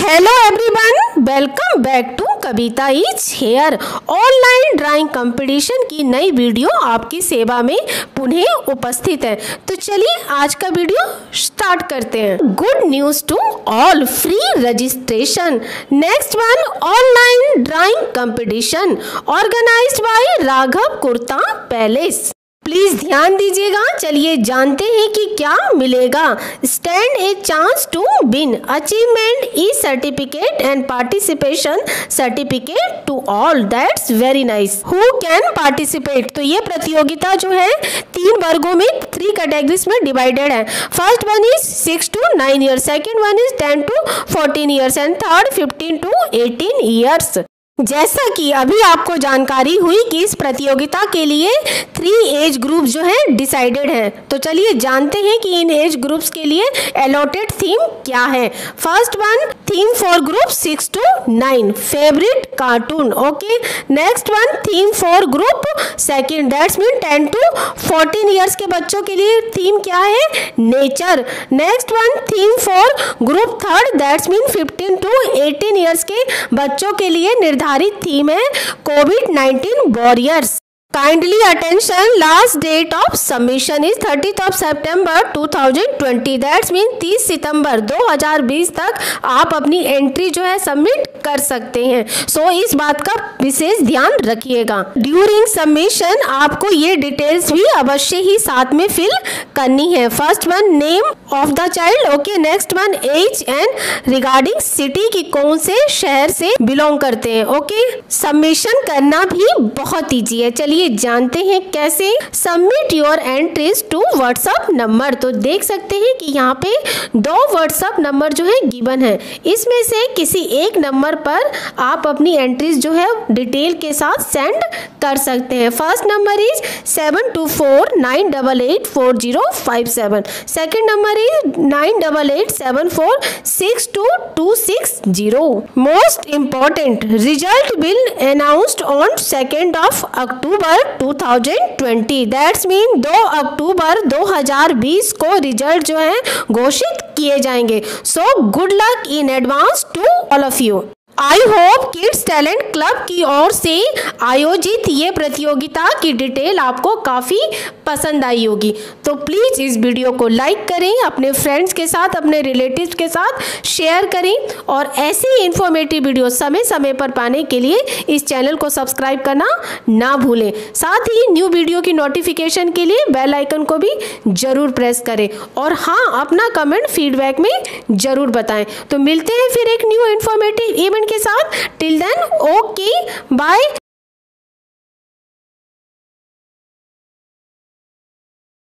Hello everyone, welcome back to Kavita is here. Online drawing competition की नई video आपकी सेवा में पुनः उपस्थित है। तो चलिए आज का वीडियो स्टार्ट करते हैं। Good news to all, free registration. Next one, online drawing competition organised by Raghav kurta palace. Please ध्यान दीजिएगा। चलिए जानते हैं कि क्या मिलेगा। Stand a chance to win achievement e certificate and participation certificate to all, that's very nice. Who can participate? तो ये प्रतियोगिता जो है 3 वर्गों में 3 कैटेगरीज में डिवाइडेड है। First one is 6 to 9 years, second one is 10 to 14 years and third 15 to 18 years. जैसा कि अभी आपको जानकारी हुई कि इस प्रतियोगिता के लिए 3 एज ग्रुप जो है डिसाइडेड है। तो चलिए जानते हैं कि इन एज ग्रुप्स के लिए अलॉटेड थीम क्या है। First one, theme for group 6 to 9, favourite cartoon. Okay. Next one, theme for group second, that's mean 10 to 14 years के बच्चों के लिए थीम क्या है? Nature. Next one, theme for group third, that's mean 15 to 18 years के बच्चों के लिए निर्धारित थीम है कोविड-19 warriors. Kindly attention, last date of submission is 30th of September 2020, that's mean 30 सितंबर 2020 तक आप अपनी एंट्री जो है सबमिट कर सकते हैं। सो इस बात का विशेष ध्यान रखिएगा। ड्यूरिंग सबमिशन आपको ये डिटेल्स भी अवश्य ही साथ में फिल करनी है। First one, name of the child. Okay. Next one, age and regarding city की कौन से शहर से बिलोंग करते हैं। ओके। सबमिशन करना भी बहुत ईजी है। चलिए जानते हैं कैसे। Submit your entries to WhatsApp number. तो देख सकते हैं कि यहाँ पे 2 व्हाट्सएप नंबर जो है गिवन है। इसमें से किसी एक नंबर पर आप अपनी एंट्रीज जो है डिटेल के साथ सेंड कर सकते हैं। First number is 7249884057। Second number is 9887462260। Most important, result will announced on 2nd of October 2020, that's mean 2 अक्टूबर 2020 को रिजल्ट जो है घोषित किए जाएंगे। So good luck in advance to all of you. I hope kids talent club की ओर से आयोजित ये प्रतियोगिता की डिटेल आपको काफ़ी पसंद आई होगी। तो प्लीज़ इस वीडियो को लाइक करें, अपने फ्रेंड्स के साथ, अपने रिलेटिव्स के साथ शेयर करें और ऐसी इंफॉर्मेटिव वीडियो समय समय पर पाने के लिए इस चैनल को सब्सक्राइब करना ना भूलें। साथ ही न्यू वीडियो की नोटिफिकेशन के लिए बेल आइकन को भी ज़रूर प्रेस करें और हाँ, अपना कमेंट फीडबैक में ज़रूर बताएं। तो मिलते हैं फिर एक न्यू इंफॉर्मेटिव इवेंट के साथ। Till then, okay, bye.